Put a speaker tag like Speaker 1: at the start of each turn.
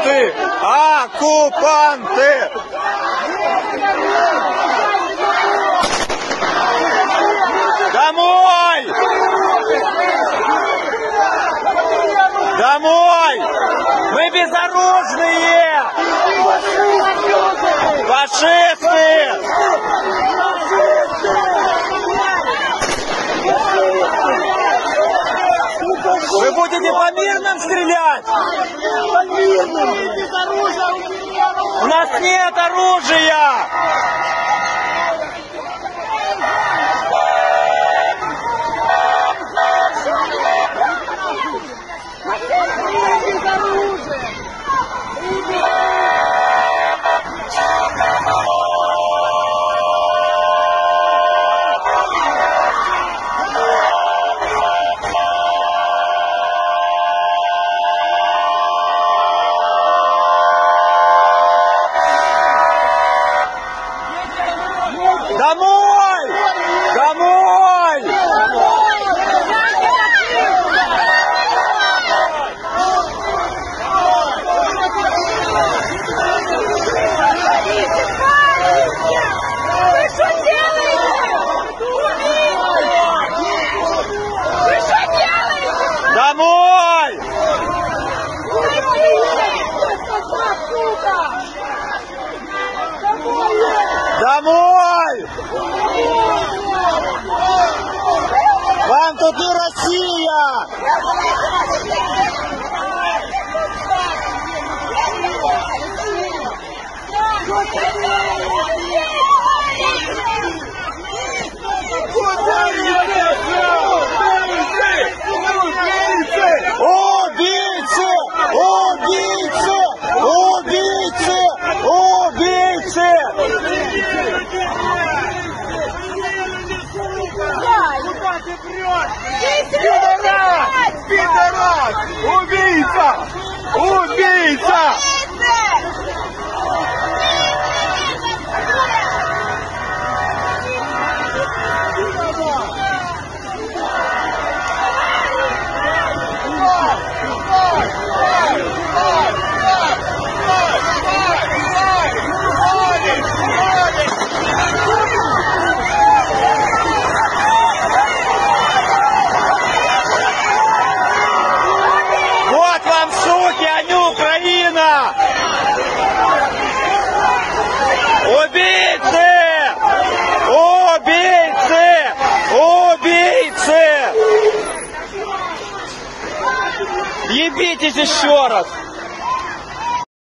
Speaker 1: Оккупанты! Оккупанты! Домой! Домой! Мы безоружные! Фашисты! Вы будете по мирным стрелять?
Speaker 2: По мирным!
Speaker 1: У нас нет оружия! Домой! Домой!
Speaker 2: Вы что делаете? Вы что делаете?
Speaker 1: Домой! Домой! Вам тут не Россия! Убийцы! Убийцы! Убийцы! Убийцы! Пидорас! Пидорас! Убийца! Убийца! Вот вам, суки, а не Украина! Убийцы! Убийцы! Убийцы! Ебитесь еще раз!